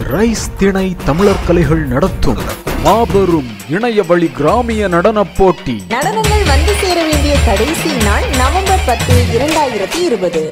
Rice திணை தமிழர் கலைகள் நடத்தும் மாபெரும் இணையவழி கிராமிய நடன போட்டி. நடனங்கள் வந்து சேர வேண்டிய கடைசி நாள் நவம்பர் 10, 2020.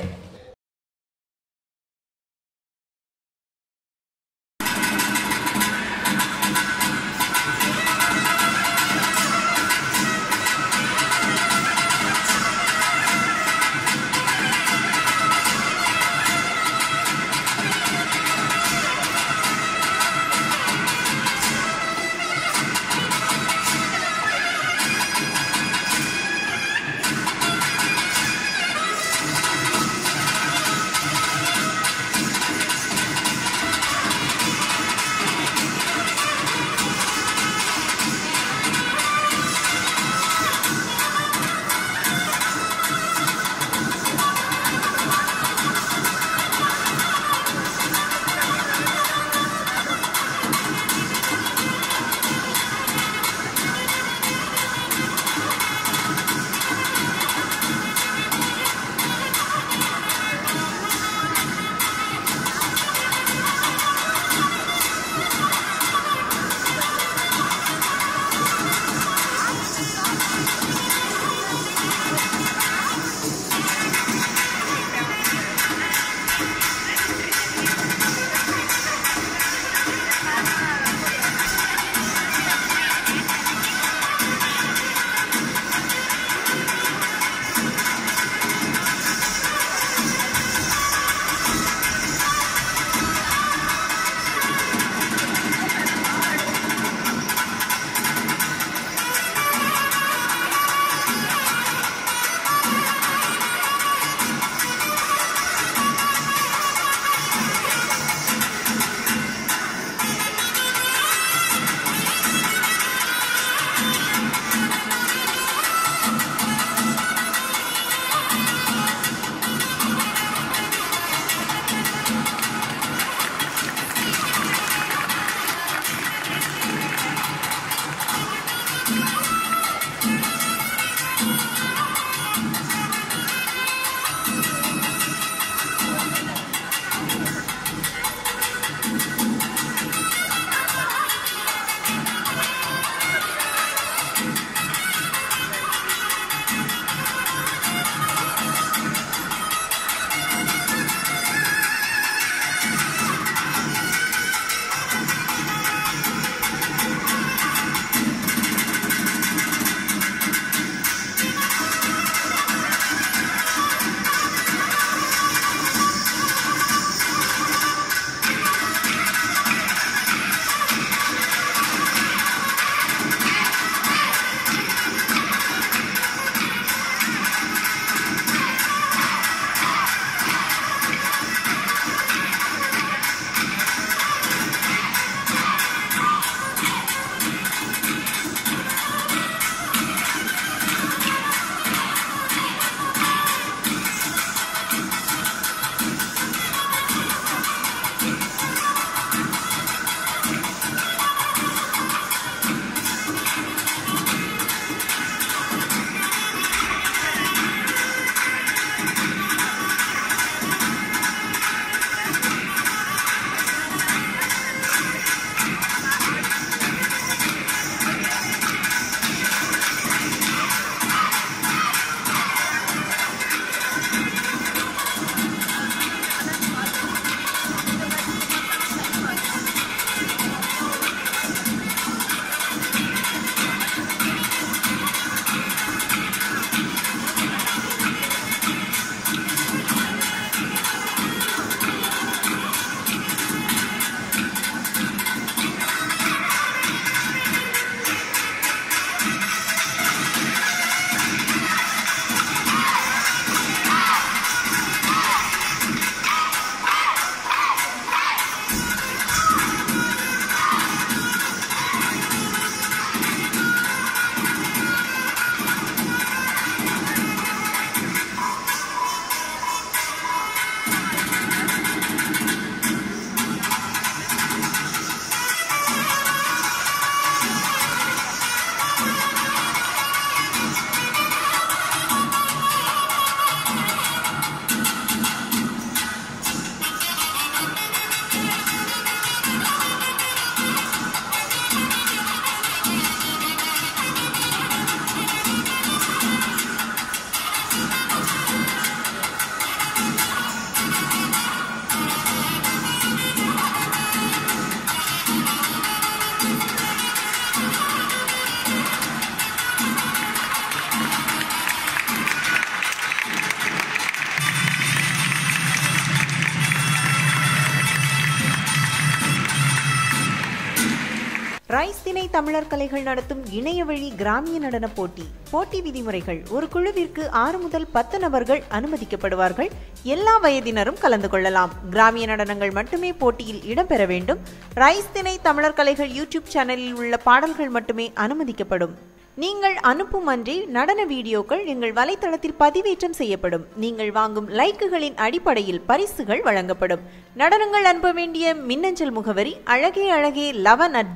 ரைஸ் திணை தமிழர் கலைகள் நடத்தும் இணையவழி கிராமிய நடன போட்டி. போட்டி விதிமுறைகள்: ஒரு குழுவிற்கு 6 முதல் 10 நபர்கள் அனுமதிக்கப்படுவார்கள். எல்லா வயதினரும் கலந்து கொள்ளலாம். கிராமிய நடனங்கள் மட்டுமே போட்டியில் இடம்பெற வேண்டும். ரைஸ் திணை தமிழர் கலைகள் யூடியூப் சேனலில் உள்ள பாடல்கள் மட்டுமே அனுமதிக்கப்படும். நீங்கள் அனுப்பும் அன்றே நடன வீடியோக்கள் எங்கள் வலைத்தளத்தில் பதிவேற்றம் செய்யப்படும். நீங்கள் வாங்கும் லைக்குகளின் அடிப்படையில் பரிசுகள் வழங்கப்படும். நடனங்கள் அனுப்ப வேண்டிய மின்னஞ்சல் முகவரி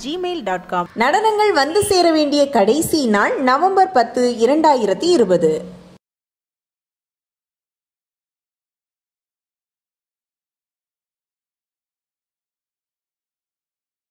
alage11@gmail.com. நடனங்கள் வந்து சேர வேண்டிய கடைசி நாள் நவம்பர் 10, 2020.